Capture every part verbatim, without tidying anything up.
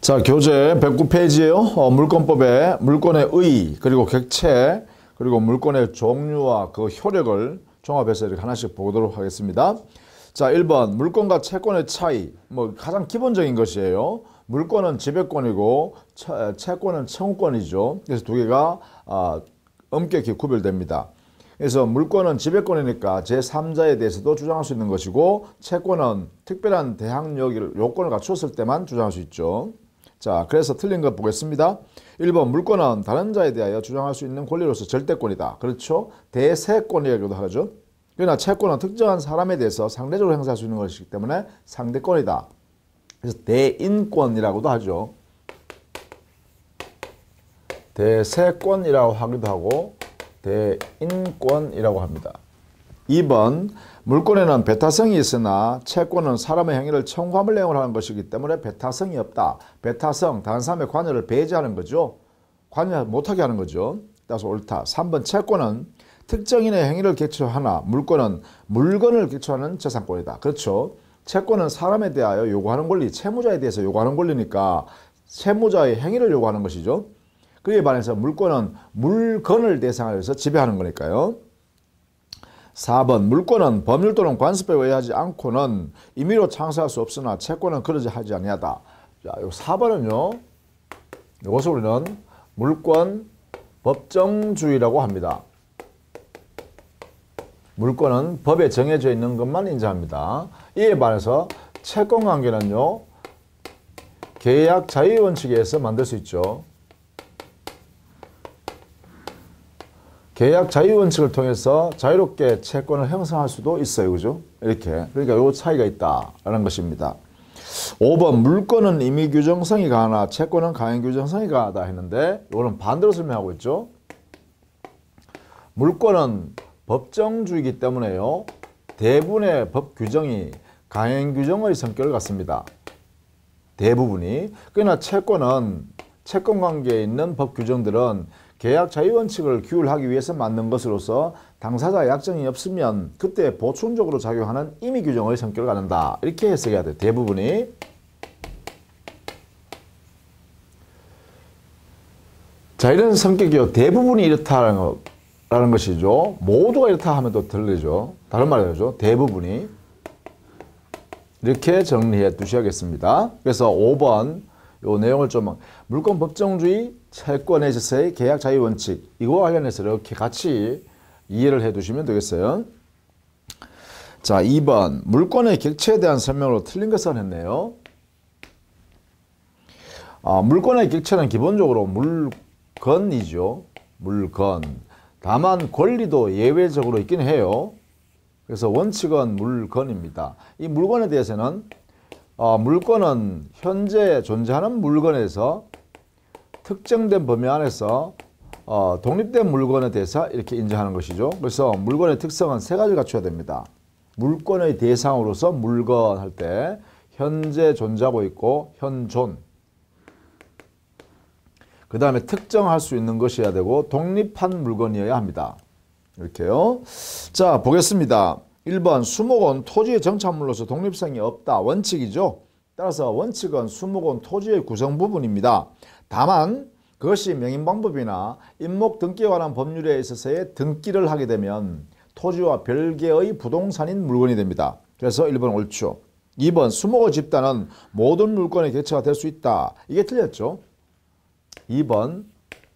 자, 교재 백구 페이지에요. 어, 물권법에 물권의 의, 그리고 객체, 그리고 물권의 종류와 그 효력을 종합해서 이렇게 하나씩 보도록 하겠습니다. 자, 일 번 물권과 채권의 차이. 뭐 가장 기본적인 것이에요. 물권은 지배권이고 채, 채권은 청구권이죠. 그래서 두 개가 아, 엄격히 구별됩니다. 그래서 물권은 지배권이니까 제삼자에 대해서도 주장할 수 있는 것이고, 채권은 특별한 대항 요건을 갖추었을 때만 주장할 수 있죠. 자, 그래서 틀린 거 보겠습니다. 일 번 물권은 다른 자에 대하여 주장할 수 있는 권리로서 절대권이다. 그렇죠? 대세권이라고도 하죠. 그러나 채권은 특정한 사람에 대해서 상대적으로 행사할 수 있는 것이기 때문에 상대권이다. 그래서 대인권이라고도 하죠. 대세권이라고 하기도 하고 대인권이라고 합니다. 이 번 물권에는 배타성이 있으나 채권은 사람의 행위를 청구함을 내용으로 하는 것이기 때문에 배타성이 없다. 배타성, 다른 사람의 관여를 배제하는 거죠. 관여 못하게 하는 거죠. 따라서 옳다. 삼 번 채권은 특정인의 행위를 객체화하나 물권은 물건을 객체화하는 재산권이다. 그렇죠. 채권은 사람에 대하여 요구하는 권리, 채무자에 대해서 요구하는 권리니까 채무자의 행위를 요구하는 것이죠. 그에 반해서 물권은 물건을 대상으로 해서 지배하는 거니까요. 사 번 물권은 법률 또는 관습에 의하지 않고는 임의로 창설할 수 없으나 채권은 그러지 하지 아니하다. 자, 요 사 번은요. 이것을 우리는 물권 법정주의라고 합니다. 물권은 법에 정해져 있는 것만 인정합니다. 이에 반해서 채권 관계는요. 계약 자유 원칙에 의해서 만들 수 있죠. 계약 자유 원칙을 통해서 자유롭게 채권을 형성할 수도 있어요. 그죠? 이렇게. 그러니까 요 차이가 있다라는 것입니다. 오 번 물권은 임의 규정성이 강하나 채권은 강행 규정성이 강하다 했는데 이거는 반대로 설명하고 있죠. 물권은 법정주의이기 때문에요. 대부분의 법 규정이 강행 규정의 성격을 갖습니다. 대부분이. 그러나 채권은 채권 관계에 있는 법 규정들은 계약 자유 원칙을 규율하기 위해서 만든 것으로서 당사자 약정이 없으면 그때 보충적으로 작용하는 임의 규정의 성격을 갖는다. 이렇게 해석해야 돼요. 대부분이. 자, 이런 성격이요. 대부분이 이렇다는 라는 것이죠. 모두가 이렇다 하면 또 틀리죠. 다른 말이죠. 대부분이. 이렇게 정리해 두셔야겠습니다. 그래서 오 번 요 내용을 좀 물권 법정주의, 채권에 있어서의 계약 자유 원칙 이거와 관련해서 이렇게 같이 이해를 해 두시면 되겠어요. 자, 이 번 물권의 객체에 대한 설명으로 틀린 것을 했네요. 아, 물권의 객체는 기본적으로 물건이죠. 물건. 다만 권리도 예외적으로 있긴 해요. 그래서 원칙은 물건입니다. 이 물건에 대해서는 어, 물건은 현재 존재하는 물건에서 특정된 범위 안에서 어, 독립된 물건에 대해서 이렇게 인정하는 것이죠. 그래서 물건의 특성은 세 가지를 갖춰야 됩니다. 물건의 대상으로서 물건 할 때 현재 존재하고 있고 현존. 그 다음에 특정할 수 있는 것이어야 되고 독립한 물건이어야 합니다. 이렇게요. 자, 보겠습니다. 일 번 수목은 토지의 정착물로서 독립성이 없다. 원칙이죠. 따라서 원칙은 수목은 토지의 구성 부분입니다. 다만 그것이 명인방법이나 임목 등기에 관한 법률에 있어서의 등기를 하게 되면 토지와 별개의 부동산인 물건이 됩니다. 그래서 일 번 옳죠. 이 번 수목의 집단은 모든 물건의 객체가 될 수 있다. 이게 틀렸죠. 이 번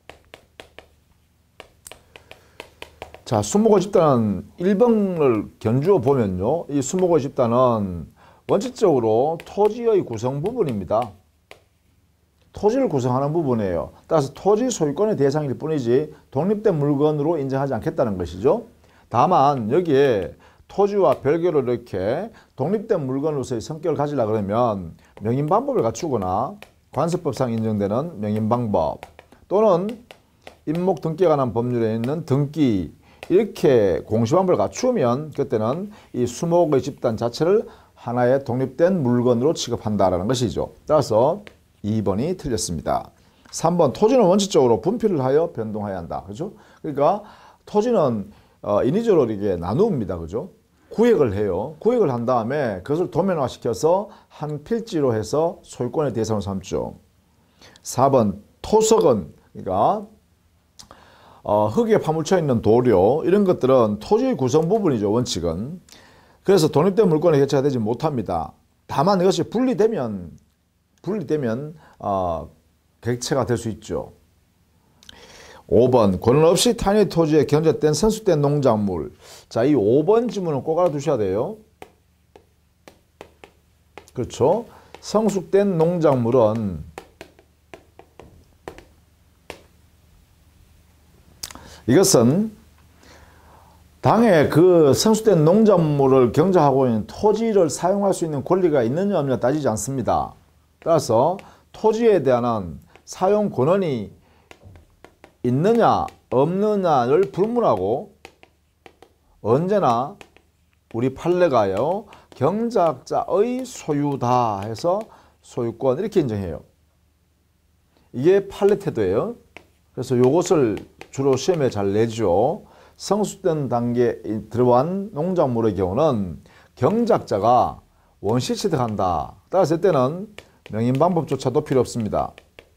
자, 수목의 집단은 일 번을 견주어 보면요. 이 수목의 집단은 원칙적으로 토지의 구성 부분입니다. 토지를 구성하는 부분이에요. 따라서 토지 소유권의 대상일 뿐이지 독립된 물건으로 인정하지 않겠다는 것이죠. 다만 여기에 토지와 별개로 이렇게 독립된 물건으로서의 성격을 가지려 그러면 명인방법을 갖추거나 관습법상 인정되는 명인방법 또는 임목 등기에 관한 법률에 있는 등기 이렇게 공시방법을 갖추면 그때는 이 수목의 집단 자체를 하나의 독립된 물건으로 취급한다라는 것이죠. 따라서 이 번이 틀렸습니다. 삼 번 토지는 원칙적으로 분필을 하여 변동해야 한다. 그죠? 그러니까 토지는 어, 인위적으로 이게 나눕니다. 그죠? 구획을 해요. 구획을 한 다음에 그것을 도면화시켜서 한 필지로 해서 소유권의 대상으로 삼죠. 사 번 토석은 그러니까 어, 흙에 파묻혀 있는 도료 이런 것들은 토지의 구성 부분이죠. 원칙은. 그래서 독립된 물건의 해체가 되지 못합니다. 다만 이것이 분리되면 분리되면 어, 객체가 될 수 있죠. 오 번 권한 없이 타인의 토지에 견적된 선수된 농작물. 자, 이 오 번 지문은 꼭 알아두셔야 돼요. 그렇죠. 성숙된 농작물은 이것은 당에 그 성숙된 농작물을 경작하고 있는 토지를 사용할 수 있는 권리가 있느냐 없느냐 따지지 않습니다. 따라서 토지에 대한 사용 권한이 있느냐 없느냐를 불문하고 언제나 우리 판례가요 경작자의 소유다 해서 소유권 이렇게 인정해요. 이게 판례 태도예요. 그래서 이것을 주로 시험에 잘 내죠. 성숙된 단계에 들어간 농작물의 경우는 경작자가 원시 취득한다. 따라서 이때는 명인 방법조차도 필요 없습니다.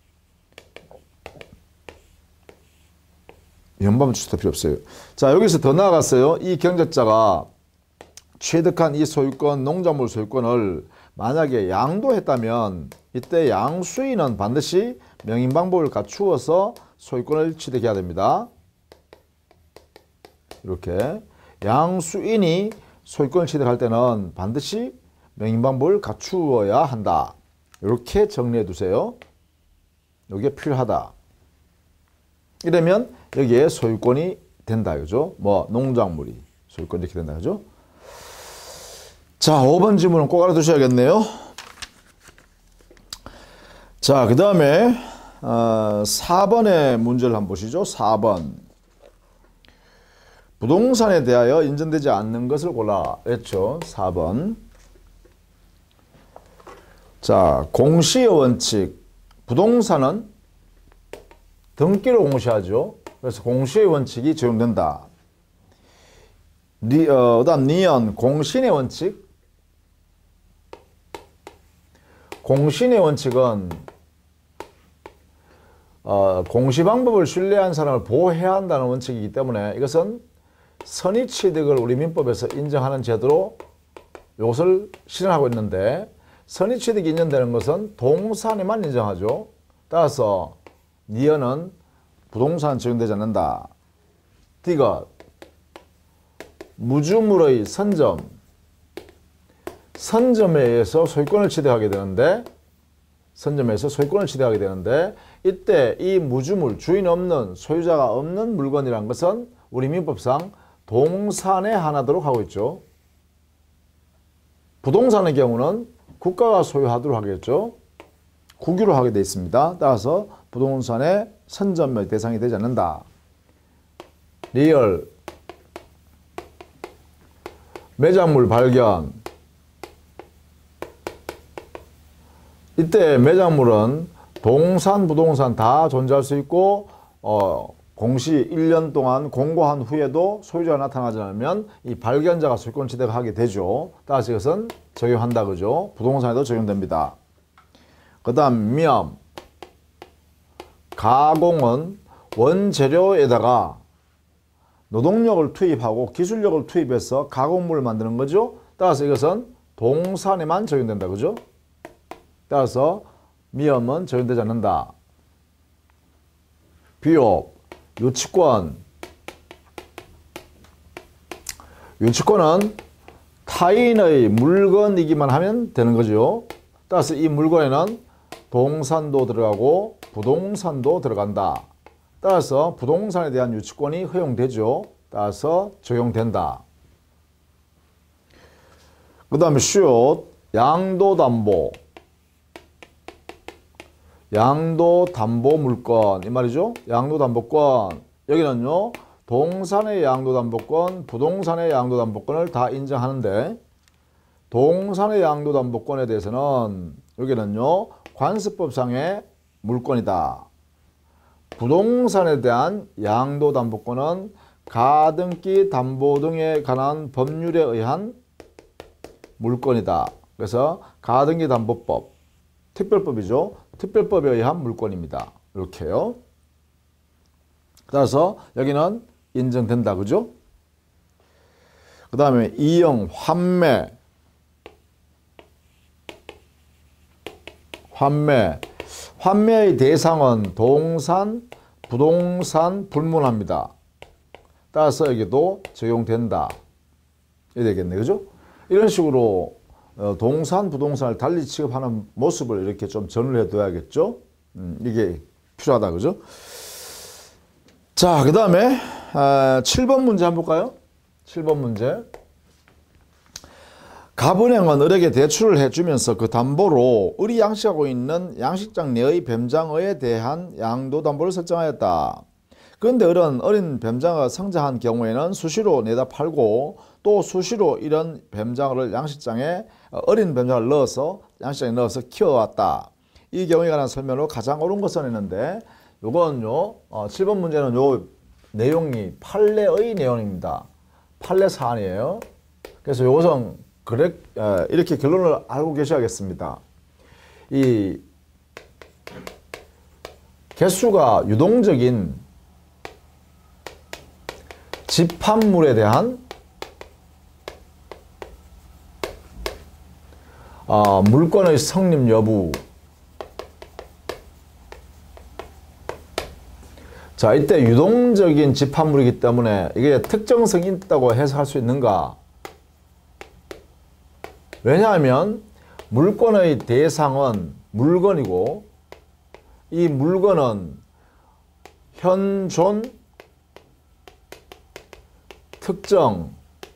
명방법조차도 필요 없어요. 자, 여기서 더 나아갔어요. 이 경작자가 취득한 이 소유권, 농작물 소유권을 만약에 양도했다면 이때 양수인은 반드시 명인 방법을 갖추어서 소유권을 취득해야 됩니다. 이렇게 양수인이 소유권을 취득할 때는 반드시 명인 방법을 갖추어야 한다. 이렇게 정리해 두세요. 이게 필요하다. 이러면 여기에 소유권이 된다. 그죠? 뭐 농작물이 소유권이 이렇게 된다. 그죠? 자, 오 번 지문은 꼭 알아두셔야겠네요. 자, 그 다음에 어, 사 번의 문제를 한번 보시죠. 사 번. 부동산에 대하여 인정되지 않는 것을 골라. 했죠. 사 번. 자, 공시의 원칙. 부동산은 등기를 공시하죠. 그래서 공시의 원칙이 적용된다. 리, 어, 그다음 니은 공신의 원칙. 공신의 원칙은 어, 공시 방법을 신뢰한 사람을 보호해야 한다는 원칙이기 때문에 이것은 선의 취득을 우리 민법에서 인정하는 제도로 이것을 실현하고 있는데 선의 취득이 인정되는 것은 동산에만 인정하죠. 따라서 니은은 부동산 적용되지 않는다. 디귿 무주물의 선점. 선점에 의해서 소유권을 취득하게 되는데 선점에서 소유권을 취득하게 되는데 이때 이 무주물, 주인 없는, 소유자가 없는 물건이란 것은 우리 민법상 동산에 한하도록 하고 있죠. 부동산의 경우는 국가가 소유하도록 하겠죠. 국유로 하게 되어 있습니다. 따라서 부동산의 선점의 대상이 되지 않는다. 리얼 매장물 발견. 이때 매장물은 동산, 부동산 다 존재할 수 있고 어, 공시 일 년 동안 공고한 후에도 소유자가 나타나지 않으면 이 발견자가 소유권 취득을 하게 되죠. 따라서 이것은 적용한다. 그죠? 부동산에도 적용됩니다. 그 다음 미엄. 가공은 원재료에다가 노동력을 투입하고 기술력을 투입해서 가공물을 만드는 거죠. 따라서 이것은 동산에만 적용된다. 그죠? 따라서 미엄은 적용되지 않는다. 비옵, 유치권. 유치권은 타인의 물건이기만 하면 되는 거죠. 따라서 이 물건에는 동산도 들어가고 부동산도 들어간다. 따라서 부동산에 대한 유치권이 허용되죠. 따라서 적용된다. 그 다음에 슛, 양도담보. 양도담보물권 이 말이죠. 양도담보권 여기는요 동산의 양도담보권, 부동산의 양도담보권을 다 인정하는데 동산의 양도담보권에 대해서는 여기는요 관습법상의 물권이다. 부동산에 대한 양도담보권은 가등기 담보 등에 관한 법률에 의한 물권이다. 그래서 가등기 담보법 특별법이죠. 특별법에 의한 물권입니다. 이렇게요. 따라서 여기는 인정된다. 그죠? 그 다음에 이형 환매. 환매. 환매의 대상은 동산, 부동산 불문합니다. 따라서 여기도 적용된다. 이래 되겠네. 그죠? 이런 식으로 동산, 부동산을 달리 취급하는 모습을 이렇게 좀 전을 해둬야겠죠? 음, 이게 필요하다. 그죠? 자, 그 다음에 칠 번 문제 한번 볼까요? 칠 번 문제. 갑은행은 을에게 대출을 해주면서 그 담보로 을이 양식하고 있는 양식장 내의 뱀장어에 대한 양도담보를 설정하였다. 그런데 을은 어린 뱀장어가 성장한 경우에는 수시로 내다 팔고 또 수시로 이런 뱀장어를 양식장에 어린 뱀장어를 넣어서 양식장에 넣어서 키워왔다. 이 경우에 관한 설명으로 가장 옳은 것은 했는데 요건요 어, 칠 번 문제는 요 내용이 판례의 내용입니다. 판례 사안이에요. 그래서 요것은 그래, 에, 이렇게 결론을 알고 계셔야겠습니다. 이 개수가 유동적인 집합물에 대한 어, 물권의 성립 여부. 자, 이때 유동적인 집합물이기 때문에 이게 특정성이 있다고 해석할 수 있는가? 왜냐하면 물권의 대상은 물건이고 이 물건은 현존, 특정,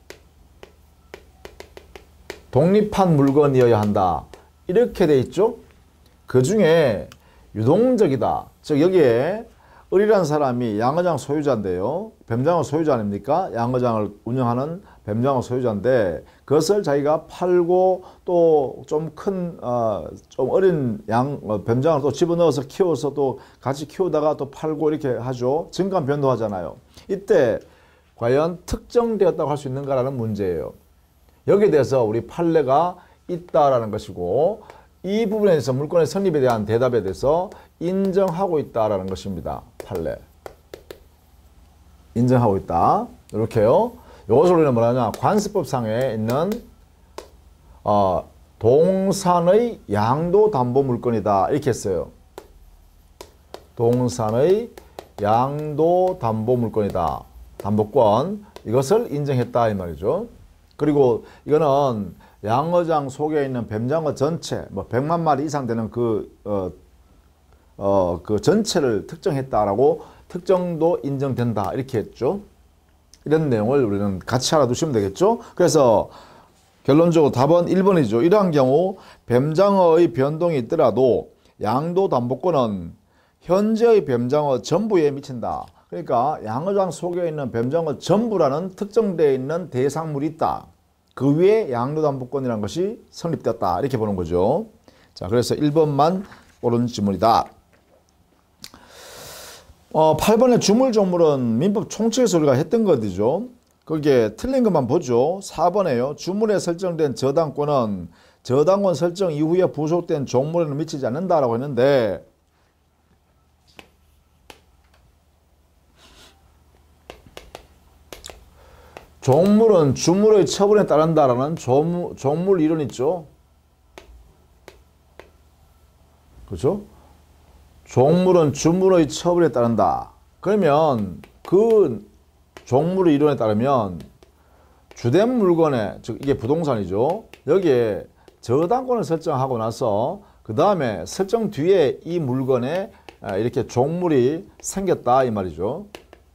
독립한 물건이어야 한다. 이렇게 돼 있죠. 그 중에 유동적이다. 즉 여기에 을이라는 사람이 양어장 소유자인데요. 뱀장어 소유자 아닙니까? 양어장을 운영하는 뱀장어 소유자인데 그것을 자기가 팔고 또 좀 큰, 어, 좀 어린 양, 어, 뱀장어를 또 집어넣어서 키워서 또 같이 키우다가 또 팔고 이렇게 하죠. 증감 변동하잖아요. 이때 과연 특정되었다고 할 수 있는가라는 문제예요. 여기에 대해서 우리 판례가 있다라는 것이고 이 부분에 대해서 물권의 성립에 대한 대답에 대해서 인정하고 있다라는 것입니다. 판례. 인정하고 있다. 이렇게요. 이것을 우리는 뭐라 하냐. 관습법상에 있는 어, 동산의 양도담보물권이다. 이렇게 했어요. 동산의 양도담보물권이다. 담보권. 이것을 인정했다. 이 말이죠. 그리고 이거는 양어장 속에 있는 뱀장어 전체, 뭐 백만 마리 이상 되는 그, 어, 어, 그 전체를 특정했다라고 특정도 인정된다. 이렇게 했죠. 이런 내용을 우리는 같이 알아두시면 되겠죠. 그래서 결론적으로 답은 일 번이죠. 이러한 경우 뱀장어의 변동이 있더라도 양도담보권은 현재의 뱀장어 전부에 미친다. 그러니까 양어장 속에 있는 뱀장어 전부라는 특정되어 있는 대상물이 있다. 그 위에 양도담보권이라는 것이 성립되었다. 이렇게 보는 거죠. 자, 그래서 일 번만 옳은 지문이다. 어, 팔 번의 주물종물은 민법 총칙에서 우리가 했던 것이죠. 거기에 틀린 것만 보죠. 사 번에요. 주물에 설정된 저당권은 저당권 설정 이후에 부속된 종물에는 미치지 않는다라고 했는데 종물은 주물의 처분에 따른다라는 종물, 종물 이론 있죠. 그렇죠? 종물은 주물의 처분에 따른다. 그러면 그 종물 이론에 따르면 주된 물건에, 즉 이게 부동산이죠. 여기에 저당권을 설정하고 나서 그 다음에 설정 뒤에 이 물건에 이렇게 종물이 생겼다 이 말이죠.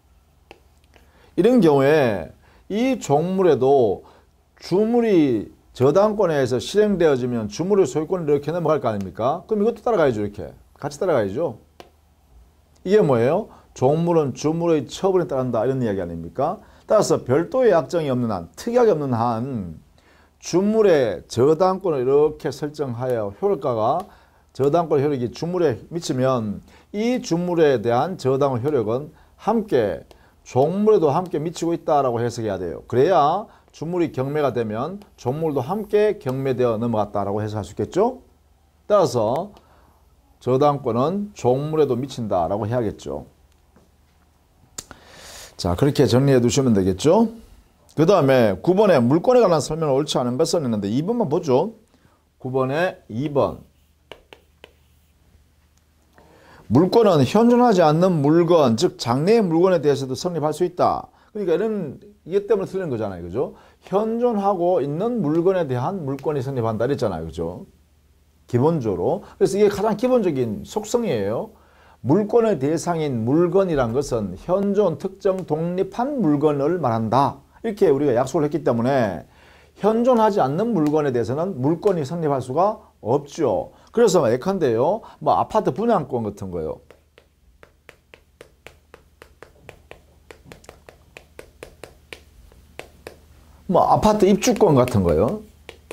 이런 경우에 이 종물에도 주물이 저당권에 의해서 실행되어지면 주물의 소유권이 이렇게 넘어갈 거 아닙니까? 그럼 이것도 따라가야죠. 이렇게 같이 따라가야죠. 이게 뭐예요? 종물은 주물의 처분에 따른다 이런 이야기 아닙니까? 따라서 별도의 약정이 없는 한, 특약이 없는 한 주물의 저당권을 이렇게 설정하여 효력가가 저당권 효력이 주물에 미치면 이 주물에 대한 저당권 효력은 함께 종물에도 함께 미치고 있다라고 해석해야 돼요. 그래야 주물이 경매가 되면 종물도 함께 경매되어 넘어갔다라고 해석할 수 있겠죠? 따라서 저당권은 종물에도 미친다라고 해야겠죠. 자, 그렇게 정리해 두시면 되겠죠. 그 다음에 구 번에 물건에 관한 설명을 옳지 않은 것은 있는데 이 번만 보죠. 구 번에 이 번. 물건은 현존하지 않는 물건, 즉 장래의 물건에 대해서도 성립할 수 있다. 그러니까 이런 이게 때문에 틀린 거잖아요. 그죠? 현존하고 있는 물건에 대한 물건이 성립한다 그랬잖아요. 그죠? 기본적으로. 그래서 이게 가장 기본적인 속성이에요. 물건의 대상인 물건이란 것은 현존 특정 독립한 물건을 말한다. 이렇게 우리가 약속을 했기 때문에 현존하지 않는 물건에 대해서는 물건이 성립할 수가 없죠. 그래서 예컨대요, 뭐 아파트 분양권 같은 거요. 뭐 아파트 입주권 같은 거요.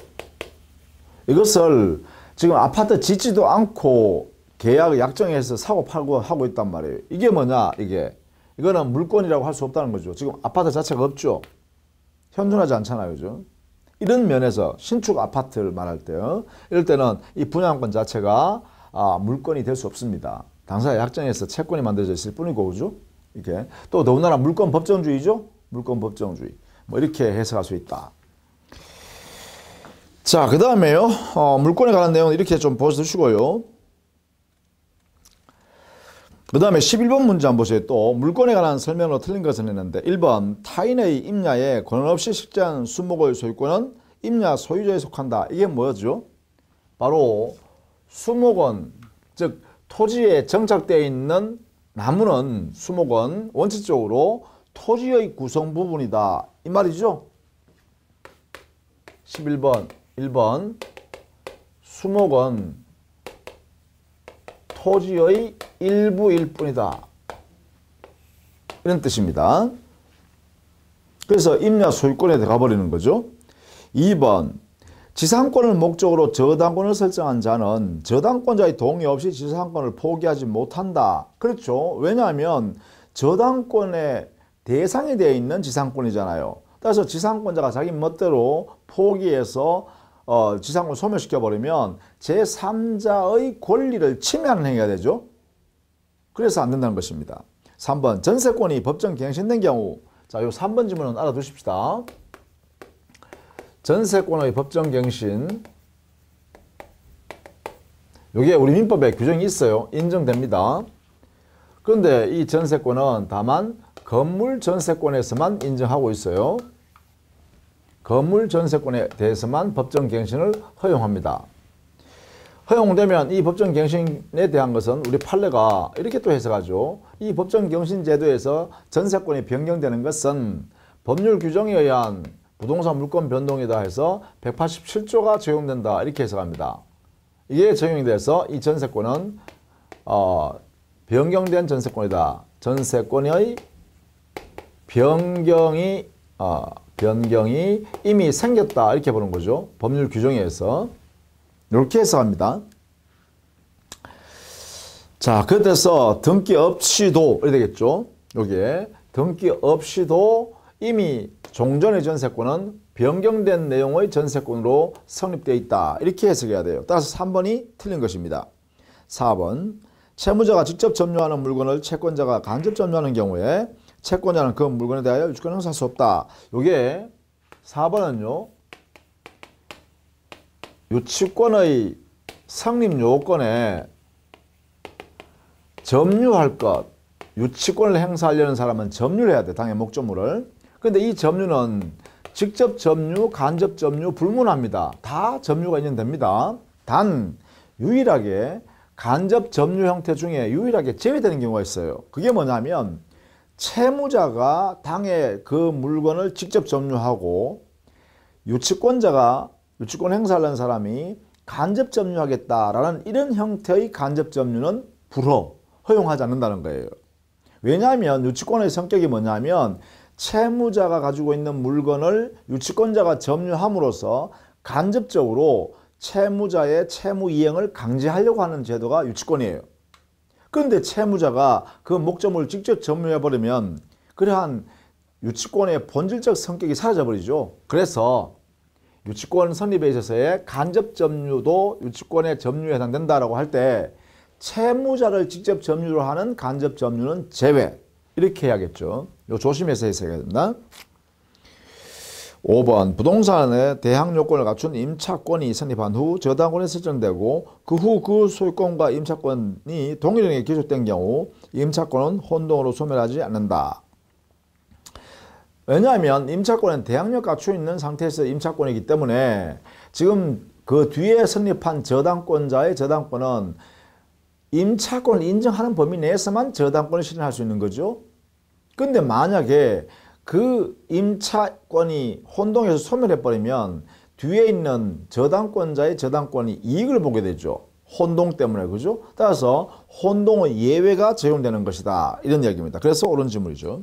이것을 지금 아파트 짓지도 않고 계약 약정해서 사고 팔고 하고 있단 말이에요. 이게 뭐냐, 이게. 이거는 물건이라고 할 수 없다는 거죠. 지금 아파트 자체가 없죠. 현존하지 않잖아요. 그죠? 이런 면에서 신축 아파트를 말할 때요. 이럴 때는 이 분양권 자체가 아, 물건이 될 수 없습니다. 당사자 약정에서 채권이 만들어져 있을 뿐이고, 그죠? 이렇게. 또 더군다나 물건 법정주의죠? 물건 법정주의. 뭐 이렇게 해석할 수 있다. 자, 그 다음에요. 어, 물건에 관한 내용은 이렇게 좀 보셔주시고요. 그 다음에 십일 번 문제 한번 보세요. 또 물건에 관한 설명으로 틀린 것은 있는데 일 번 타인의 임야에 권한 없이 식재한 수목의 소유권은 임야 소유자에 속한다. 이게 뭐죠? 바로 수목은, 즉 토지에 정착되어 있는 나무는, 수목은 원칙적으로 토지의 구성 부분이다. 이 말이죠. 십일 번 일 번 수목은 토지의 일부일 뿐이다. 이런 뜻입니다. 그래서 임야 소유권에 들어가 버리는 거죠. 이 번 지상권을 목적으로 저당권을 설정한 자는 저당권자의 동의 없이 지상권을 포기하지 못한다. 그렇죠. 왜냐하면 저당권의 대상이 되어 있는 지상권이잖아요. 따라서 지상권자가 자기 멋대로 포기해서 어, 지상권을 소멸시켜버리면 제삼자의 권리를 침해하는 행위가 되죠. 그래서 안 된다는 것입니다. 삼 번 전세권이 법정 갱신된 경우. 자, 요 삼 번 질문은 알아두십시다. 전세권의 법정 갱신. 요게 우리 민법에 규정이 있어요. 인정됩니다. 그런데 이 전세권은 다만 건물 전세권에서만 인정하고 있어요. 건물 전세권에 대해서만 법정 갱신을 허용합니다. 허용되면 이 법정 갱신에 대한 것은 우리 판례가 이렇게 또 해석하죠. 이 법정 갱신 제도에서 전세권이 변경되는 것은 법률 규정에 의한 부동산 물권 변동이다 해서 백팔십칠 조가 적용된다. 이렇게 해석합니다. 이게 적용이 돼서 이 전세권은 어, 변경된 전세권이다. 전세권의 변경이 어, 변경이 이미 생겼다. 이렇게 보는 거죠. 법률 규정에 의해서. 이렇게 해석합니다. 자, 그래서 등기 없이도 이렇게 되겠죠. 여기에 등기 없이도 이미 종전의 전세권은 변경된 내용의 전세권으로 성립되어 있다. 이렇게 해석해야 돼요. 따라서 삼 번이 틀린 것입니다. 사 번 채무자가 직접 점유하는 물건을 채권자가 간접 점유하는 경우에 채권자는 그 물건에 대하여 유치권을 행사할 수 없다. 요게 사 번은요. 유치권의 성립 요건에 점유할 것, 유치권을 행사하려는 사람은 점유를 해야 돼. 당연히 목적물을. 근데 이 점유는 직접 점유, 간접 점유 불문합니다. 다 점유가 인정됩니다. 단 유일하게 간접 점유 형태 중에 유일하게 제외되는 경우가 있어요. 그게 뭐냐면 채무자가 당해 그 물건을 직접 점유하고 유치권자가 유치권 행사하려는 사람이 간접 점유하겠다라는 이런 형태의 간접 점유는 불허, 허용하지 않는다는 거예요. 왜냐하면 유치권의 성격이 뭐냐면 채무자가 가지고 있는 물건을 유치권자가 점유함으로써 간접적으로 채무자의 채무 이행을 강제하려고 하는 제도가 유치권이에요. 그런데 채무자가 그 목적물을 직접 점유해버리면 그러한 유치권의 본질적 성격이 사라져버리죠. 그래서 유치권 성립에 있어서의 간접 점유도 유치권의 점유에 해당된다라고 할 때 채무자를 직접 점유를 하는 간접 점유는 제외. 이렇게 해야겠죠. 이거 조심해서 해석해야 된다. 오 번 부동산의 대항 요건을 갖춘 임차권이 성립한 후 저당권이 설정되고 그 후 그 소유권과 임차권이 동일하게 기속된 경우 임차권은 혼동으로 소멸하지 않는다. 왜냐하면 임차권은 대항력 갖추어 있는 상태에서 임차권이기 때문에 지금 그 뒤에 성립한 저당권자의 저당권은 임차권을 인정하는 범위 내에서만 저당권을 실현할 수 있는 거죠. 근데 만약에 그 임차권이 혼동해서 소멸해버리면 뒤에 있는 저당권자의 저당권이 이익을 보게 되죠. 혼동 때문에. 그죠? 따라서 혼동의 예외가 적용되는 것이다. 이런 이야기입니다. 그래서 옳은 질문이죠.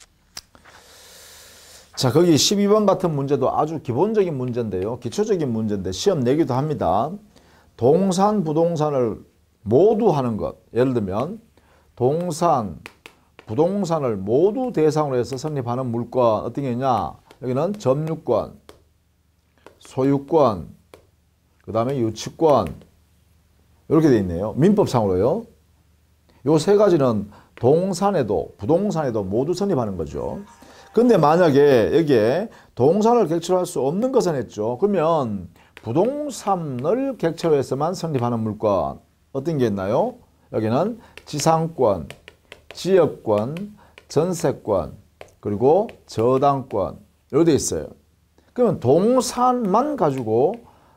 자, 거기 십이 번 같은 문제도 아주 기본적인 문제인데요. 기초적인 문제인데 시험 내기도 합니다. 동산, 부동산을 모두 하는 것. 예를 들면 동산, 부동산을 모두 대상으로 해서 성립하는 물권 어떤 게 있냐? 여기는 점유권, 소유권, 그 다음에 유치권 이렇게 돼 있네요. 민법상으로요. 요 세 가지는 동산에도 부동산에도 모두 성립하는 거죠. 근데 만약에 여기에 동산을 객체로 할 수 없는 것은 했죠. 그러면 부동산을 객체로 해서만 성립하는 물권 어떤 게 있나요? 여기는 지상권, 지역권, 전세권, 그리고 저당권 이렇게 돼 있어요. 그러면 동산만 가지고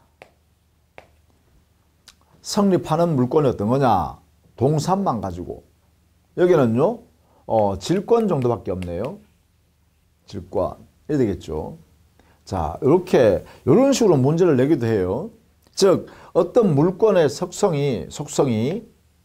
성립하는 물권이 어떤 거냐? 동산만 가지고. 여기는요, 어, 질권 정도밖에 없네요. 질권. 이래 되겠죠. 자, 이렇게, 이런 식으로 문제를 내기도 해요. 즉, 어떤 물권의 속성이, 속성이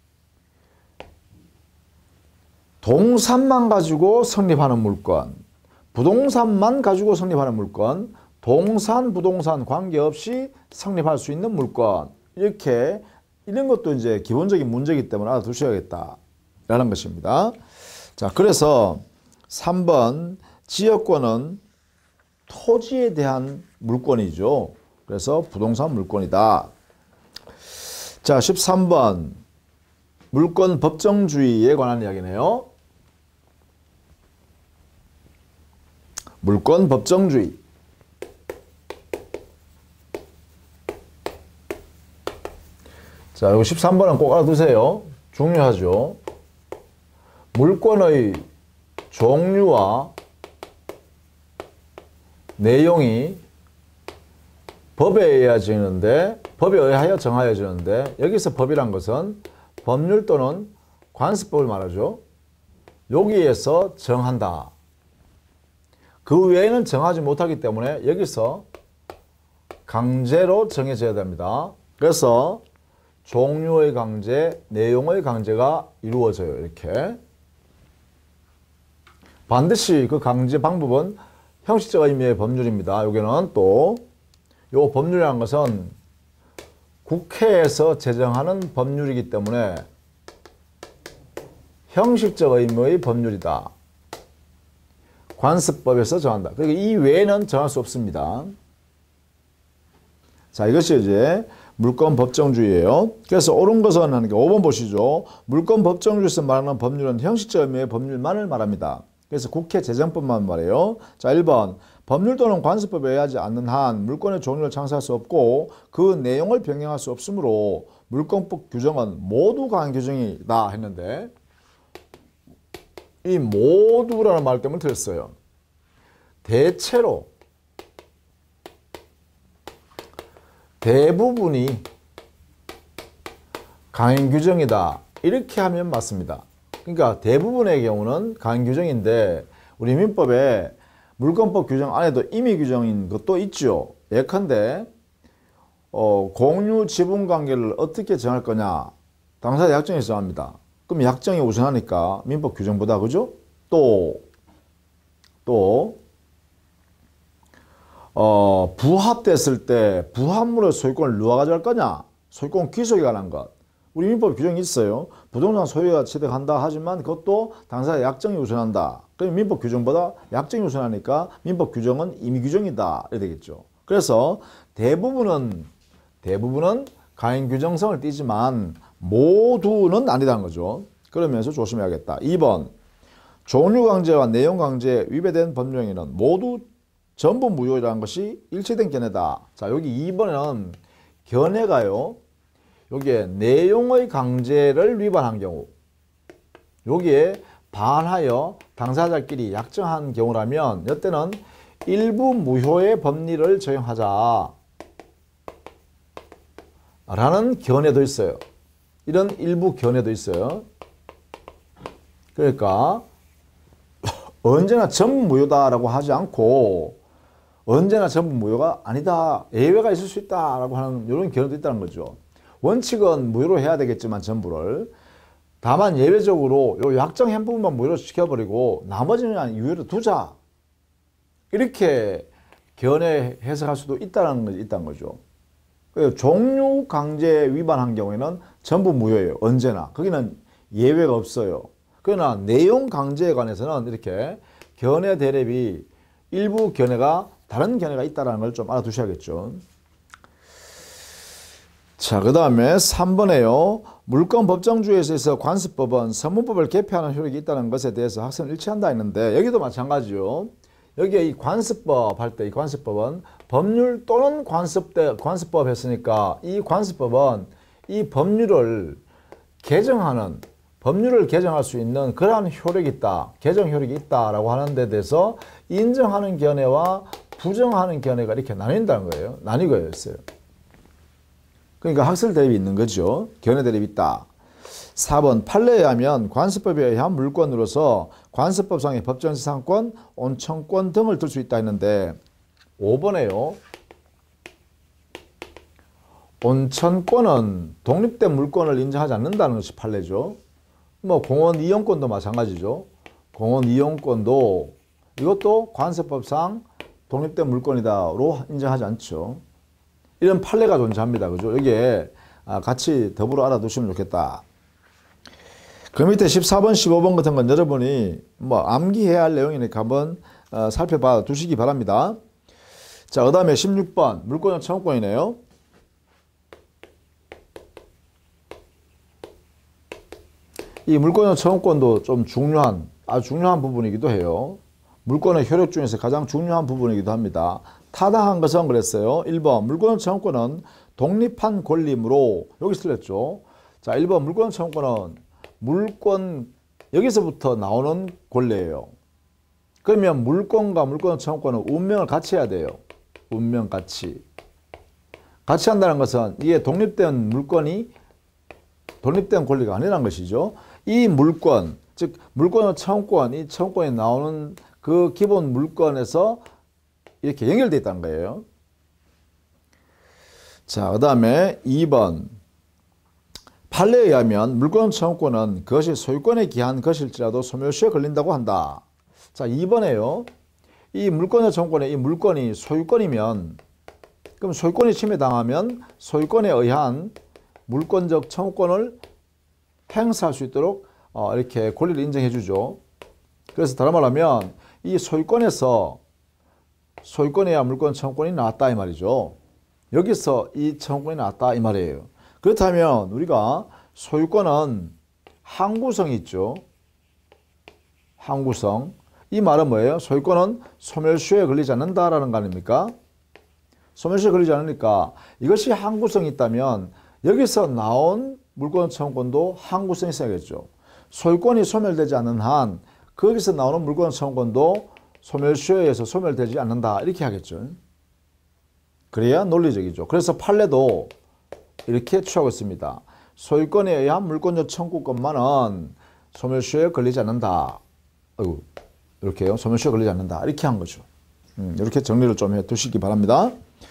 동산만 가지고 성립하는 물권, 부동산만 가지고 성립하는 물권, 동산, 부동산 관계없이 성립할 수 있는 물권. 이렇게, 이런 것도 이제 기본적인 문제이기 때문에 알아두셔야겠다. 라는 것입니다. 자, 그래서 삼 번, 지역권은 토지에 대한 물권이죠. 그래서 부동산 물권이다. 자, 십삼 번, 물권 법정주의에 관한 이야기네요. 물권 법정주의. 자, 이거 십삼 번은 꼭 알아두세요. 중요하죠. 물권의 종류와 내용이 법에 의해지는데, 법에 의하여 정하여지는데, 여기서 법이란 것은 법률 또는 관습법을 말하죠. 여기에서 정한다. 그 외에는 정하지 못하기 때문에 여기서 강제로 정해져야 됩니다. 그래서 종류의 강제, 내용의 강제가 이루어져요. 이렇게. 반드시 그 강제 방법은 형식적 의미의 법률입니다. 여기는 또 요 법률이라는 것은 국회에서 제정하는 법률이기 때문에 형식적 의미의 법률이다. 관습법에서 정한다. 그러니까 이 외에는 정할 수 없습니다. 자, 이것이 이제 물권 법정주의예요. 그래서 옳은 것은 하는 게 오 번 보시죠. 물권 법정주의에서 말하는 법률은 형식적 의미의 법률만을 말합니다. 그래서 국회 제정법만 말해요. 자, 일 번. 법률 또는 관습법에 의하지 않는 한 물권의 종류를 창설할 수 없고 그 내용을 변경할 수 없으므로 물권법 규정은 모두 강한 규정이다 했는데 이 모두라는 말 때문에 틀렸어요. 대체로 대부분이 강행 규정이다. 이렇게 하면 맞습니다. 그러니까 대부분의 경우는 강행 규정인데 우리 민법에 물권법 규정 안에도 임의 규정인 것도 있죠. 예컨대 어, 공유 지분 관계를 어떻게 정할 거냐. 당사자 약정에서 정합니다. 그럼 약정이 우선하니까 민법 규정보다 그죠? 또 또 어, 부합됐을 때 부합물의 소유권을 누가 가져갈 거냐? 소유권 귀속에 관한 것. 우리 민법 규정이 있어요. 부동산 소유가 취득한다 하지만 그것도 당사자 약정이 우선한다. 그럼 민법 규정보다 약정이 우선하니까 민법 규정은 임의 규정이다. 이렇게 되겠죠. 그래서 대부분은 대부분은 강행 규정성을 띠지만 모두는 아니다는 거죠. 그러면서 조심해야겠다. 이 번 종류강제와 내용강제에 위배된 법령에는 모두 전부 무효라는 것이 일치된 견해다. 자, 여기 이 번에는 견해가요. 여기에 내용의 강제를 위반한 경우, 여기에 반하여 당사자끼리 약정한 경우라면 이때는 일부 무효의 법리를 적용하자 라는 견해도 있어요. 이런 일부 견해도 있어요. 그러니까 언제나 전부 무효다라고 하지 않고 언제나 전부 무효가 아니다, 예외가 있을 수 있다라고 하는 이런 견해도 있다는 거죠. 원칙은 무효로 해야 되겠지만 전부를, 다만 예외적으로 요 약정 한 부분만 무효로 시켜버리고 나머지는 유효로 두자, 이렇게 견해 해석할 수도 있다는 거, 있다는 거죠. 종류 강제 위반한 경우에는 전부 무효예요. 언제나. 거기는 예외가 없어요. 그러나 내용 강제에 관해서는 이렇게 견해 대립이 일부 견해가 다른 견해가 있다는 걸 좀 알아두셔야겠죠. 자, 그 다음에 삼 번에요. 물권 법정주의에서 있어 관습법은 선문법을 개폐하는 효력이 있다는 것에 대해서 학생은 일치한다 했는데, 여기도 마찬가지요. 여기에 이 관습법 할 때 이 관습법은 법률 또는 관습대, 관습법 했으니까 이 관습법은 이 법률을 개정하는, 법률을 개정할 수 있는 그러한 효력이 있다, 개정 효력이 있다라고 하는 데 대해서 인정하는 견해와 부정하는 견해가 이렇게 나뉜다는 거예요. 나뉘고 있어요. 그러니까 학설 대립이 있는 거죠. 견해 대립이 있다. 사 번 판례에 의하면 관습법에 의한 물권으로서 관습법상의 법정지상권, 온청권 등을 들 수 있다 했는데, 오 번에요. 온천권은 독립된 물권을 인정하지 않는다는 것이 판례죠. 뭐 공원 이용권도 마찬가지죠. 공원 이용권도 이것도 관습법상 독립된 물권이다로 인정하지 않죠. 이런 판례가 존재합니다. 그죠? 여기에 같이 더불어 알아두시면 좋겠다. 그 밑에 십사 번, 십오 번 같은 건 여러분이 뭐 암기해야 할 내용이니까 한번 어, 살펴봐 두시기 바랍니다. 자, 그 다음에 십육 번 물권은 청구권이네요. 이 물권은 청구권도 좀 중요한, 아주 중요한 부분이기도 해요. 물권의 효력 중에서 가장 중요한 부분이기도 합니다. 타당한 것은 그랬어요. 일 번 물권은 청구권은 독립한 권리이므로, 여기 틀렸죠. 자, 일 번 물권은 청구권은 물권, 여기서부터 나오는 권리예요. 그러면 물권과 물권 청구권은 운명을 같이 해야 돼요. 운명 같이. 같이 한다는 것은 이게 독립된 물권이 독립된 권리가 아니라는 것이죠. 이 물권, 즉 물권과 청구권, 이 청구권이 나오는 그 기본 물권에서 이렇게 연결되어 있다는 거예요. 자, 그 다음에 이 번 판례에 의하면 물권 청구권은 그것이 소유권에 기한 것일지라도 소멸시효에 걸린다고 한다. 자, 이 번에요. 이 물권의 청구권에 이 물권이 소유권이면, 그럼 소유권이 침해당하면 소유권에 의한 물권적 청구권을 행사할 수 있도록 어, 이렇게 권리를 인정해 주죠. 그래서 다른 말로 하면 이 소유권에서 소유권에 의한 물권 청구권이 나왔다 이 말이죠. 여기서 이 청구권이 나왔다 이 말이에요. 그렇다면 우리가 소유권은 항구성이 있죠. 항구성. 이 말은 뭐예요? 소유권은 소멸시효에 걸리지 않는다라는 거 아닙니까? 소멸시효에 걸리지 않으니까 이것이 항구성이 있다면 여기서 나온 물권 청구권도 항구성이 있어야겠죠. 소유권이 소멸되지 않는 한 거기서 나오는 물권 청구권도 소멸시효에 의해서 소멸되지 않는다 이렇게 하겠죠. 그래야 논리적이죠. 그래서 판례도 이렇게 취하고 있습니다. 소유권에 의한 물권적 청구권만은 소멸시효에 걸리지 않는다. 어이구, 이렇게요. 소멸시효에 걸리지 않는다. 이렇게 한 거죠. 음, 이렇게 정리를 좀 해 두시기 바랍니다.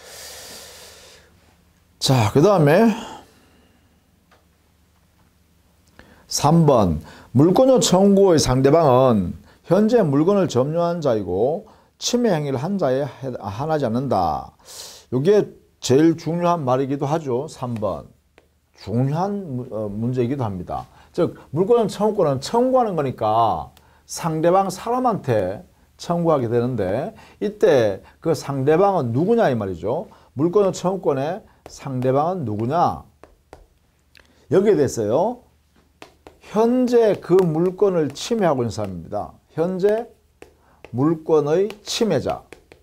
자, 그 다음에 삼 번 물권적 청구의 상대방은 현재 물건을 점유한 자이고 침해 행위를 한 자에 한하지 않는다. 이게 제일 중요한 말이기도 하죠. 삼 번. 중요한 문제이기도 합니다. 즉 물권 청구권은 청구하는 거니까 상대방 사람한테 청구하게 되는데 이때 그 상대방은 누구냐 이 말이죠. 물권 청구권의 상대방은 누구냐. 여기에 대해서요. 현재 그 물건을 침해하고 있는 사람입니다. 현재 물건의 침해자.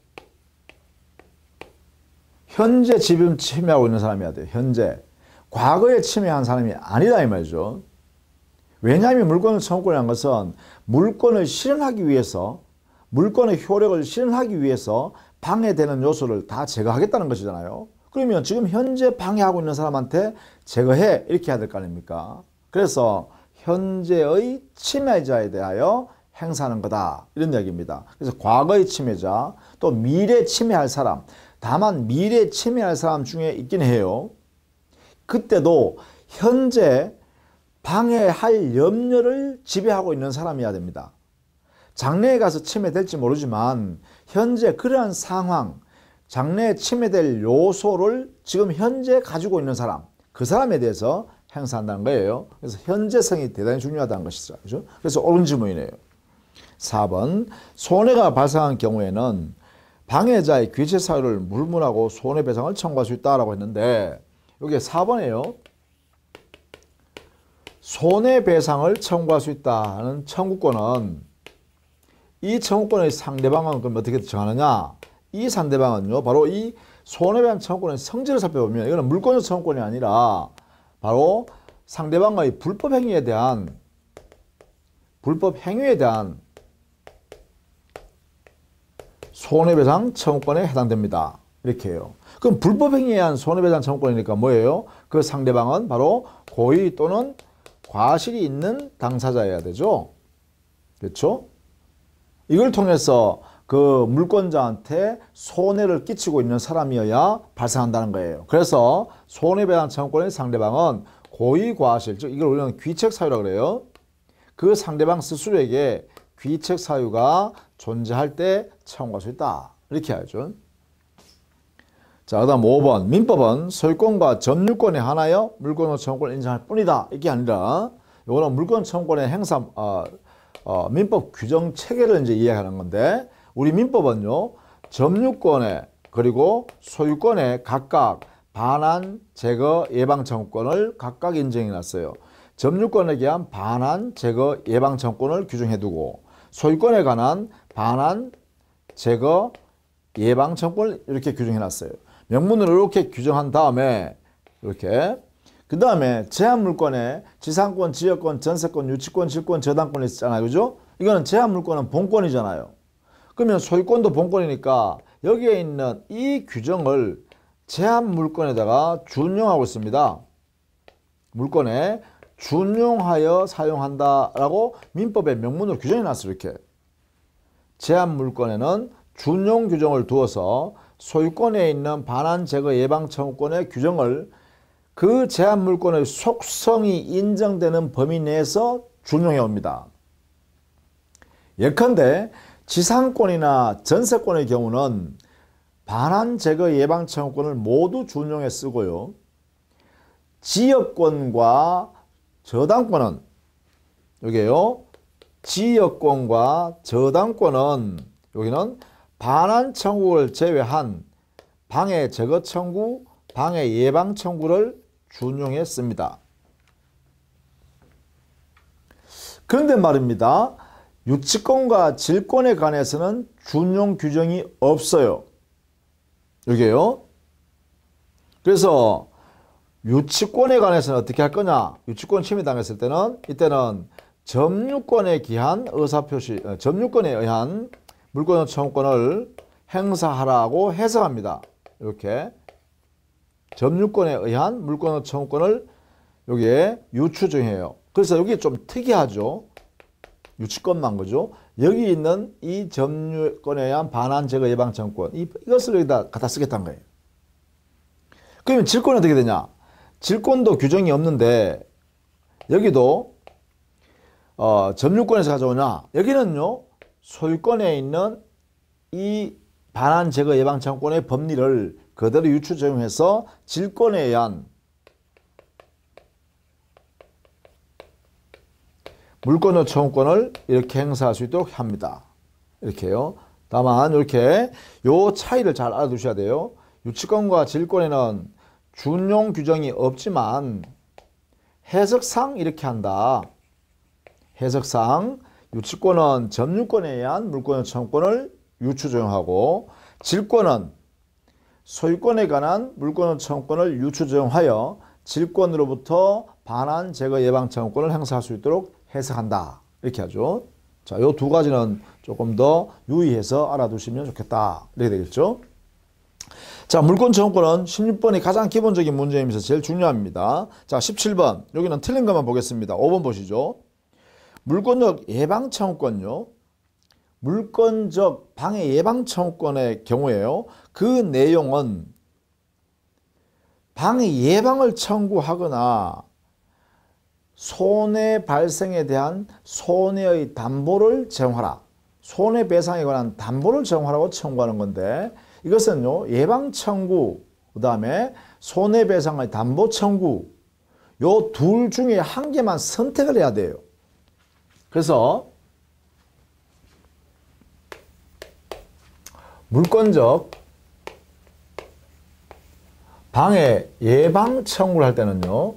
현재 지금 침해하고 있는 사람이어야 돼요. 현재. 과거에 침해한 사람이 아니다 이 말이죠. 왜냐하면 물권의 청구권이라는 것은 물권을 실현하기 위해서, 물권의 효력을 실현하기 위해서 방해되는 요소를 다 제거하겠다는 것이잖아요. 그러면 지금 현재 방해하고 있는 사람한테 제거해 이렇게 해야 될 거 아닙니까? 그래서 현재의 침해자에 대하여 행사하는 거다 이런 이야기입니다. 그래서 과거의 침해자, 또 미래 침해할 사람, 다만 미래 침해할 사람 중에 있긴 해요. 그때도 현재 방해할 염려를 지배하고 있는 사람이어야 됩니다. 장래에 가서 침해될지 모르지만 현재 그러한 상황, 장래에 침해될 요소를 지금 현재 가지고 있는 사람, 그 사람에 대해서 행사한다는 거예요. 그래서 현재성이 대단히 중요하다는 것이죠. 그렇죠? 그래서 옳은 질문이네요. 사 번, 손해가 발생한 경우에는 방해자의 귀책 사유를 물문하고 손해배상을 청구할 수 있다라고 했는데, 여기 사 번이에요. 손해배상을 청구할 수 있다는 청구권은, 이 청구권의 상대방은 그럼 어떻게 정하느냐? 이 상대방은요, 바로 이 손해배상 청구권의 성질을 살펴보면, 이거는 물권적 청구권이 아니라 바로 상대방의 불법 행위에 대한, 불법 행위에 대한 손해배상 청구권에 해당됩니다. 이렇게 해요. 그럼 불법 행위에 의한 손해배상 청구권이니까 뭐예요? 그 상대방은 바로 고의 또는 과실이 있는 당사자여야 되죠. 그렇죠? 이걸 통해서 그 물권자한테 손해를 끼치고 있는 사람이어야 발생한다는 거예요. 그래서 손해배상 청구권의 상대방은 고의 과실, 즉 이걸 우리는 귀책 사유라고 그래요. 그 상대방 스스로에게 귀책 사유가 존재할 때 청구할 수 있다. 이렇게 하죠. 자, 그 다음 오 번. 민법은 소유권과 점유권에 한하여 물권의 청구권을 인정할 뿐이다. 이게 아니라, 이거는 물권 청구권의 행사, 어, 어, 민법 규정 체계를 이제 이야기하는 건데, 우리 민법은요, 점유권에 그리고 소유권에 각각 반환, 제거, 예방 청구권을 각각 인정해 놨어요. 점유권에 대한 반환, 제거, 예방 청구권을 규정해 두고, 소유권에 관한 반환, 제거, 예방 청구권을 이렇게 규정해 놨어요. 명문으로 이렇게 규정한 다음에, 이렇게. 그 다음에 제한물권에 지상권, 지역권, 전세권, 유치권, 질권, 저당권이 있잖아요. 그죠? 이거는 제한물권은 본권이잖아요. 그러면 소유권도 본권이니까 여기에 있는 이 규정을 제한물권에다가 준용하고 있습니다. 물권에 준용하여 사용한다라고 민법의 명문으로 규정해 놨어요. 이렇게. 제한물권에는 준용 규정을 두어서 소유권에 있는 반환, 제거, 예방 청구권의 규정을 그 제한물권의 속성이 인정되는 범위 내에서 준용해 옵니다. 예컨대 지상권이나 전세권의 경우는 반환, 제거, 예방 청구권을 모두 준용해 쓰고요. 지역권과 저당권은, 여기에요. 지역권과 저당권은 여기는 반환 청구를 제외한 방해, 제거 청구, 방해, 예방 청구를 준용했습니다. 그런데 말입니다. 유치권과 질권에 관해서는 준용 규정이 없어요. 여기에요. 그래서 유치권에 관해서는 어떻게 할 거냐? 유치권 침해당했을 때는, 이때는 점유권에 기한 의사표시, 점유권에 의한 물권 청구권을 행사하라고 해석합니다. 이렇게. 점유권에 의한 물권 청구권을 여기에 유추정해요. 그래서 여기 좀 특이하죠. 유치권만 그죠. 여기 있는 이 점유권에 의한 반환, 제거, 예방 청구권, 이것을 여기다 갖다 쓰겠다는 거예요. 그러면 질권은 어떻게 되냐? 질권도 규정이 없는데 여기도 어, 점유권에서 가져오냐? 여기는요, 소유권에 있는 이 반환, 제거, 예방 청구권의 법리를 그대로 유추 적용해서 질권에 의한 물권의 청구권을 이렇게 행사할 수 있도록 합니다. 이렇게요. 다만 이렇게 요 차이를 잘 알아두셔야 돼요. 유치권과 질권에는 준용 규정이 없지만 해석상 이렇게 한다. 해석상 유치권은 점유권에 의한 물권의 청구권을 유추적용하고 질권은 소유권에 관한 물권의 청구권을 유추적용하여 질권으로부터 반환 제거 예방 청구권을 행사할 수 있도록 해석한다. 이렇게 하죠. 자, 요 두 가지는 조금 더 유의해서 알아두시면 좋겠다. 이렇게 되겠죠. 자, 물권 청구권은 십육 번이 가장 기본적인 문제이면서 제일 중요합니다. 자, 십칠 번. 여기는 틀린 것만 보겠습니다. 오 번 보시죠. 물권적 예방 청구권요. 물권적 방해 예방 청구권의 경우에요. 그 내용은 방해 예방을 청구하거나 손해 발생에 대한 손해의 담보를 제공하라. 손해배상에 관한 담보를 제공하라고 청구하는 건데 이것은요. 예방 청구, 그 다음에 손해배상의 담보 청구 요 둘 중에 한 개만 선택을 해야 돼요. 그래서 물권적 방해 예방 청구를 할 때는요.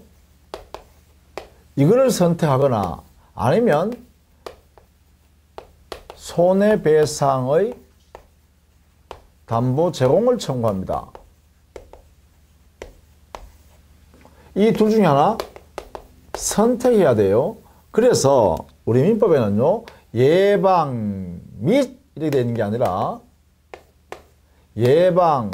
이거를 선택하거나 아니면 손해배상의 담보 제공을 청구합니다. 이 둘 중에 하나 선택해야 돼요. 그래서 우리 민법에는요. 예방 및 이렇게 되는 게 아니라 예방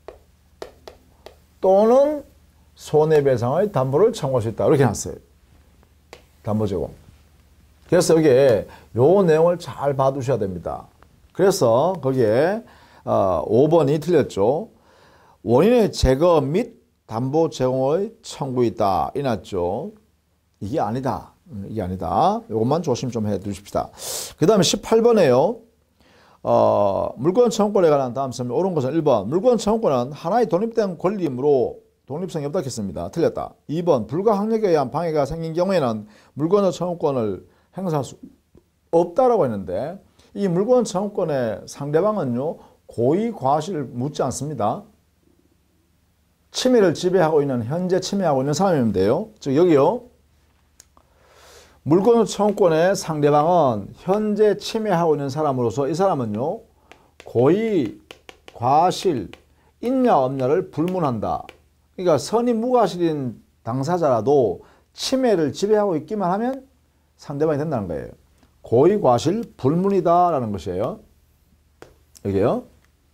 또는 손해배상의 담보를 청구할 수 있다. 이렇게 놨어요. 담보 제공. 그래서 여기에 요 내용을 잘 봐두셔야 됩니다. 그래서 거기에 어, 오 번이 틀렸죠. 원인의 제거 및 담보 제공의 청구 있다. 이났죠. 이게 아니다. 이게 아니다. 이것만 조심 좀 해 두십시다. 그 다음에 십팔 번에요. 어, 물권 청구권에 관한 다음 설명 옳은 것은 일 번. 물권 청구권은 하나의 독립된 권리이므로 독립성이 없다 했습니다. 틀렸다. 이 번. 불가항력에 의한 방해가 생긴 경우에는 물권 청구권을 행사할 수 없다라고 했는데 이 물권 청구권의 상대방은요. 고의 과실을 묻지 않습니다. 침해를 지배하고 있는 현재 침해하고 있는 사람이면 돼요. 즉 여기요. 물권 청구권의 상대방은 현재 침해하고 있는 사람으로서 이 사람은요. 고의 과실 있냐 없냐를 불문한다. 그러니까 선의 무과실인 당사자라도 침해를 지배하고 있기만 하면 상대방이 된다는 거예요. 고의 과실 불문이다라는 것이에요. 여기요.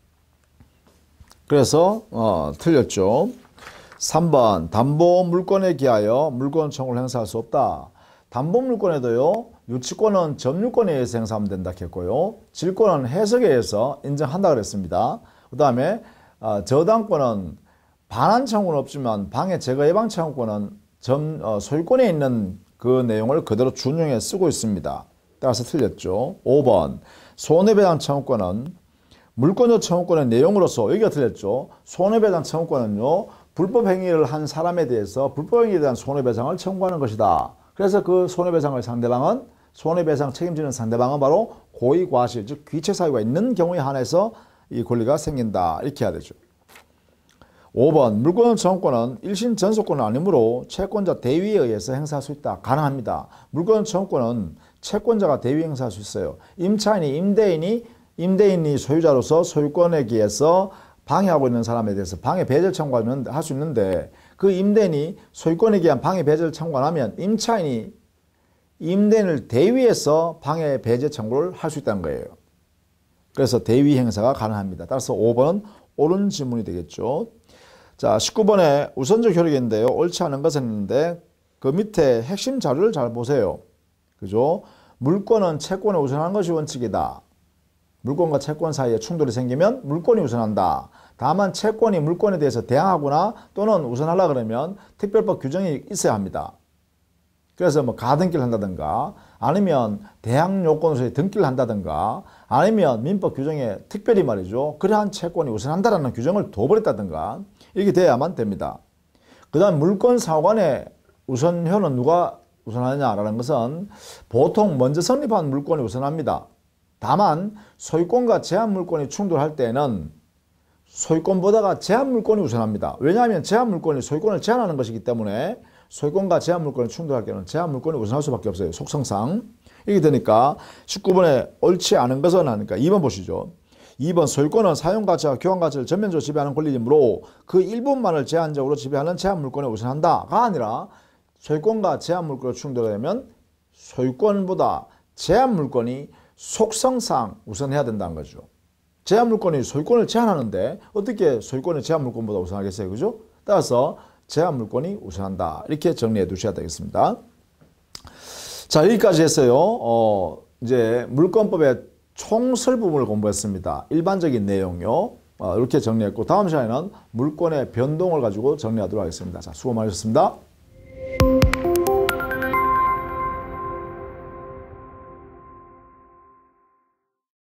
그래서 어, 틀렸죠. 삼 번. 담보 물권에 기하여 물권 청구를 행사할 수 없다. 담보 물권에도요. 유치권은 점유권에 의해서 행사하면 된다 했고요. 질권은 해석에 의해서 인정한다 그랬습니다. 그 다음에 어, 저당권은 반환 청구는 없지만 방해 제거 예방 청구권은 점, 어, 소유권에 있는 그 내용을 그대로 준용해 쓰고 있습니다. 따라서 틀렸죠. 오 번. 손해배상 청구권은 물권적 청구권의 내용으로서 여기가 틀렸죠. 손해배상 청구권은요. 불법행위를 한 사람에 대해서 불법행위에 대한 손해배상을 청구하는 것이다. 그래서 그 손해배상의 상대방은 손해배상 책임지는 상대방은 바로 고의과실 즉 귀책사유가 있는 경우에 한해서 이 권리가 생긴다. 이렇게 해야 되죠. 오 번. 물권 청구권은 일심 전속권은 아니므로 채권자 대위에 의해서 행사할 수 있다. 가능합니다. 물권 청구권은 채권자가 대위 행사할 수 있어요. 임차인이 임대인이 임대인이 소유자로서 소유권에 기해서 방해하고 있는 사람에 대해서 방해 배제를 청구하는 할 수 있는데 그 임대인이 소유권에 기한 방해 배제를 청구 안 하면 임차인이 임대인을 대위해서 방해 배제 청구를 할 수 있다는 거예요. 그래서 대위 행사가 가능합니다. 따라서 오 번은 옳은 질문이 되겠죠. 자, 십구 번에 우선적 효력인데요. 옳지 않은 것은 있는데 그 밑에 핵심 자료를 잘 보세요. 그죠? 물권은 채권에 우선하는 것이 원칙이다. 물권과 채권 사이에 충돌이 생기면 물권이 우선한다. 다만 채권이 물권에 대해서 대항하거나 또는 우선하려 그러면 특별법 규정이 있어야 합니다. 그래서 뭐 가등기를 한다든가 아니면 대항 요건으로서 등기를 한다든가 아니면 민법 규정에 특별히 말이죠. 그러한 채권이 우선한다라는 규정을 둬버렸다든가 이렇게 돼야만 됩니다. 그 다음 물권 사관의 우선효는 누가 우선하느냐라는 것은 보통 먼저 성립한 물권이 우선합니다. 다만 소유권과 제한물권이 충돌할 때는 소유권보다가 제한물권이 우선합니다. 왜냐하면 제한물권이 소유권을 제한하는 것이기 때문에 소유권과 제한 물권이 충돌할 경우는 제한 물권이 우선할 수밖에 없어요. 속성상. 이렇게 되니까 십구 번에 옳지 않은 것은 하니까 이 번 보시죠. 이 번 소유권은 사용가치와 교환가치를 전면적으로 지배하는 권리이므로 그 일부만을 제한적으로 지배하는 제한 물권에 우선한다가 아니라 소유권과 제한 물권이 충돌하면 소유권보다 제한 물권이 속성상 우선해야 된다는 거죠. 제한 물권이 소유권을 제한하는데 어떻게 소유권이 제한 물권보다 우선하겠어요? 그죠? 따라서 제한 물권이 우선한다. 이렇게 정리해 두셔야 되겠습니다. 자, 여기까지 했어요. 어, 이제 물권법의 총설 부분을 공부했습니다. 일반적인 내용요. 어, 이렇게 정리했고 다음 시간에는 물권의 변동을 가지고 정리하도록 하겠습니다. 자, 수고 많으셨습니다.